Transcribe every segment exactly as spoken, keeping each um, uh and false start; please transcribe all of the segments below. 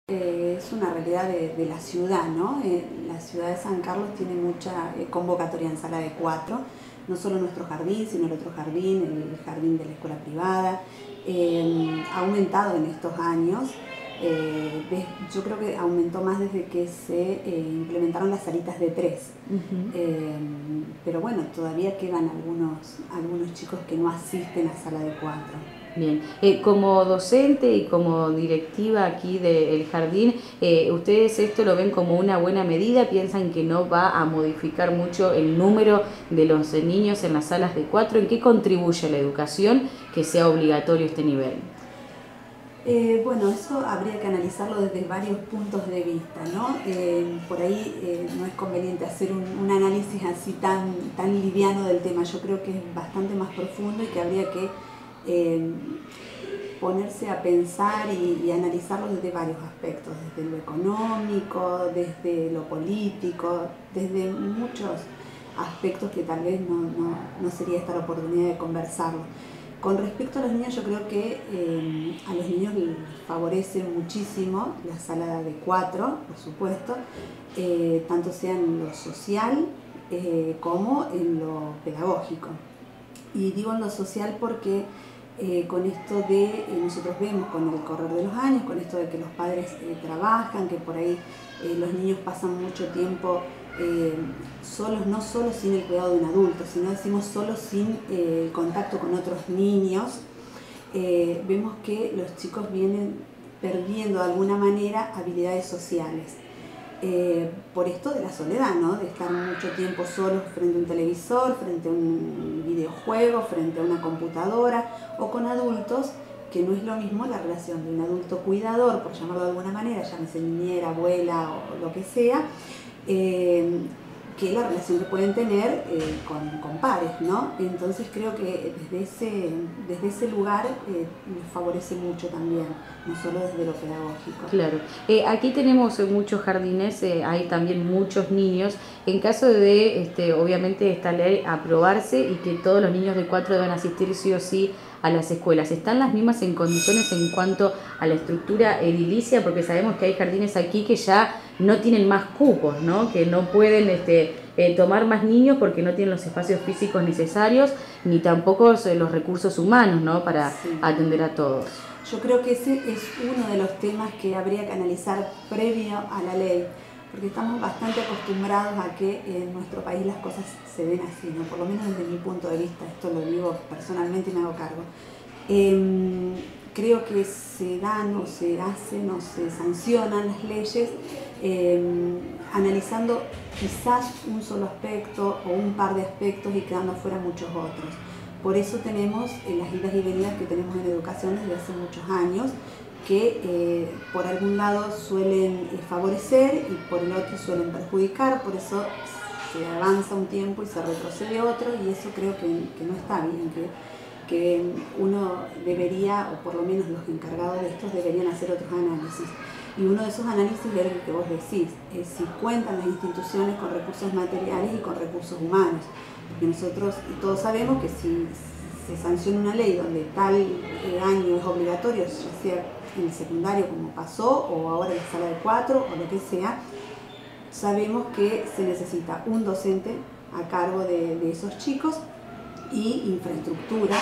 Eh, es una realidad de, de la ciudad, ¿no? Eh, la ciudad de San Carlos tiene mucha eh, convocatoria en sala de cuatro, no solo nuestro jardín, sino el otro jardín, el jardín de la escuela privada. Eh, ha aumentado en estos años, eh, de, yo creo que aumentó más desde que se eh, implementaron las salitas de tres. Uh-huh. eh, pero bueno, todavía quedan algunos, algunos chicos que no asisten a sala de cuatro. Bien, eh, como docente y como directiva aquí del jardín, eh, ¿ustedes esto lo ven como una buena medida? ¿Piensan que no va a modificar mucho el número de los niños en las salas de cuatro? ¿En qué contribuye a la educación que sea obligatorio este nivel? Eh, bueno, eso habría que analizarlo desde varios puntos de vista, ¿no? Eh, por ahí eh, no es conveniente hacer un, un análisis así tan, tan liviano del tema. Yo creo que es bastante más profundo y que habría que eh, ponerse a pensar y, y analizarlo desde varios aspectos, desde lo económico, desde lo político, desde muchos aspectos que tal vez no, no, no sería esta la oportunidad de conversarlo. Con respecto a los niños, yo creo que eh, a los niños les favorece muchísimo la sala de cuatro, por supuesto, eh, tanto sea en lo social eh, como en lo pedagógico. Y digo en lo social porque eh, con esto de, eh, nosotros vemos con el correr de los años, con esto de que los padres eh, trabajan, que por ahí eh, los niños pasan mucho tiempo Eh, solos, no solo sin el cuidado de un adulto, sino decimos solo sin eh, el contacto con otros niños, eh, vemos que los chicos vienen perdiendo de alguna manera habilidades sociales. Eh, por esto de la soledad, ¿no? De estar mucho tiempo solos frente a un televisor, frente a un videojuego, frente a una computadora o con adultos, que no es lo mismo la relación de un adulto cuidador, por llamarlo de alguna manera, llámese niñera, abuela o lo que sea, Eh, que la relación que pueden tener eh, con, con pares, ¿no? Entonces creo que desde ese, desde ese lugar eh, les favorece mucho también, no solo desde lo pedagógico. Claro. Eh, aquí tenemos muchos jardines, eh, hay también muchos niños. En caso de, este, obviamente, esta ley aprobarse y que todos los niños de cuatro deben asistir sí o sí a las escuelas, ¿están las mismas en condiciones en cuanto a la estructura edilicia? Porque sabemos que hay jardines aquí que ya no tienen más cupos, ¿no? Que no pueden este, eh, tomar más niños porque no tienen los espacios físicos necesarios ni tampoco los recursos humanos, ¿no? Para sí. atender a todos. Yo creo que ese es uno de los temas que habría que analizar previo a la ley, porque estamos bastante acostumbrados a que en nuestro país las cosas se den así, ¿no? Por lo menos desde mi punto de vista, esto lo digo personalmente y me hago cargo. Eh, creo que se dan o se hacen o se sancionan las leyes eh, analizando quizás un solo aspecto o un par de aspectos y quedando fuera muchos otros. Por eso tenemos eh, las idas y venidas que tenemos en educación desde hace muchos años, que eh, por algún lado suelen eh, favorecer y por el otro suelen perjudicar, por eso se avanza un tiempo y se retrocede otro, y eso creo que, que no está bien, que, que uno debería, o por lo menos los encargados de estos deberían hacer otros análisis. Y uno de esos análisis es el que vos decís, es si cuentan las instituciones con recursos materiales y con recursos humanos. Porque nosotros todos sabemos que si se sanciona una ley donde tal eh, año es obligatorio, ya sea en el secundario como pasó, o ahora en la sala de cuatro, o lo que sea, sabemos que se necesita un docente a cargo de, de esos chicos y infraestructura.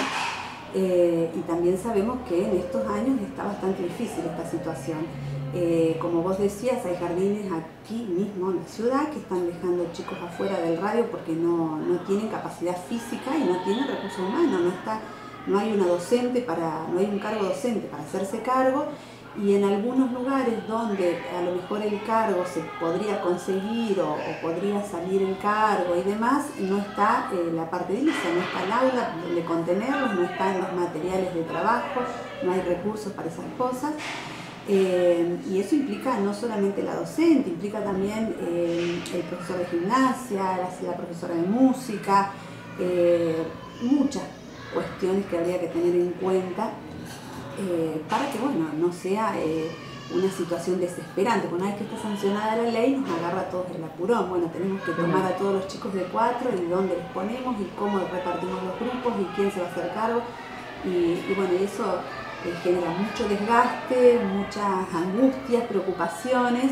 Eh, y también sabemos que en estos años está bastante difícil esta situación. Eh, como vos decías, hay jardines aquí mismo en la ciudad que están dejando chicos afuera del radio porque no, no tienen capacidad física y no tienen recursos humanos, no, está, no hay una docente para, no hay un cargo docente para hacerse cargo, y en algunos lugares donde a lo mejor el cargo se podría conseguir o, o podría salir el cargo y demás, no está eh, la parte edilicia, no está el aula donde contenerlos, no están los materiales de trabajo, no hay recursos para esas cosas. Eh, y eso implica no solamente la docente, implica también eh, el profesor de gimnasia, la, la profesora de música, eh, muchas cuestiones que habría que tener en cuenta eh, para que bueno, no sea eh, una situación desesperante. Una vez que está sancionada la ley nos agarra a todos el apurón. Bueno, tenemos que tomar a todos los chicos de cuatro y dónde los ponemos y cómo repartimos los grupos y quién se va a hacer cargo. Y, y bueno, y eso eh, genera mucho desgaste, muchas angustias, preocupaciones.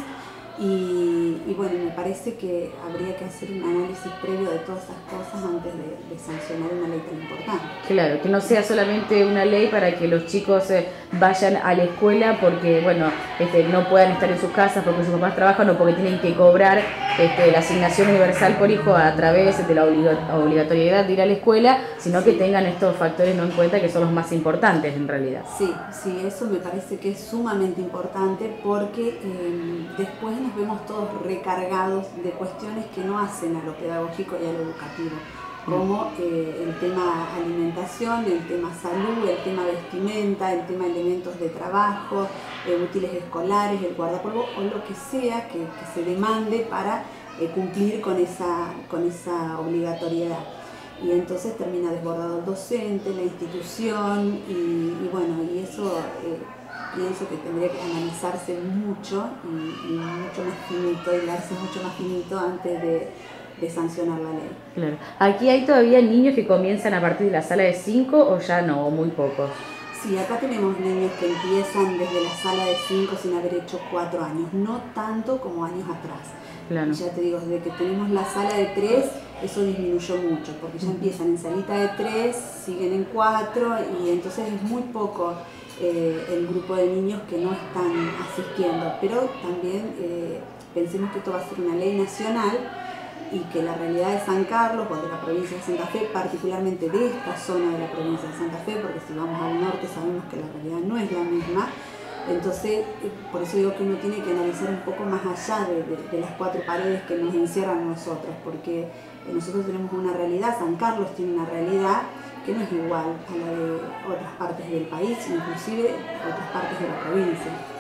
Y, y bueno, me parece que habría que hacer un análisis previo de todas esas cosas antes de, de sancionar una ley tan importante. Claro, que no sea solamente una ley para que los chicos eh, vayan a la escuela porque, bueno, este, no puedan estar en sus casas porque sus papás trabajan o porque tienen que cobrar este, la asignación universal por hijo a través de la obliga- obligatoriedad de ir a la escuela, sino sí. que tengan estos factores no en cuenta que son los más importantes en realidad. Sí, sí, eso me parece que es sumamente importante porque eh, después nos vemos todos recargados de cuestiones que no hacen a lo pedagógico y a lo educativo, como eh, el tema alimentación, el tema salud, el tema vestimenta, el tema elementos de trabajo, eh, útiles escolares, el guardapolvo o lo que sea que, que se demande para eh, cumplir con esa, con esa obligatoriedad. Y entonces termina desbordado el docente, la institución y, y bueno, y eso eh, pienso que tendría que analizarse mucho y, y mucho más finito, y darse mucho más finito antes de, de sancionar la ley. Claro. ¿Aquí hay todavía niños que comienzan a partir de la sala de cinco o ya no, o muy pocos? Sí, acá tenemos niños que empiezan desde la sala de cinco sin haber hecho cuatro años, no tanto como años atrás. Claro. Ya te digo, desde que tenemos la sala de tres, eso disminuyó mucho, porque ya empiezan en salita de tres, siguen en cuatro, y entonces es muy poco eh, el grupo de niños que no están asistiendo. Pero también eh, pensemos que esto va a ser una ley nacional y que la realidad de San Carlos o de la provincia de Santa Fe, particularmente de esta zona de la provincia de Santa Fe, porque si vamos al norte sabemos que la realidad no es la misma. Entonces, por eso digo que uno tiene que analizar un poco más allá de, de, de las cuatro paredes que nos encierran a nosotros, porque nosotros tenemos una realidad, San Carlos tiene una realidad que no es igual a la de otras partes del país, inclusive otras partes de la provincia.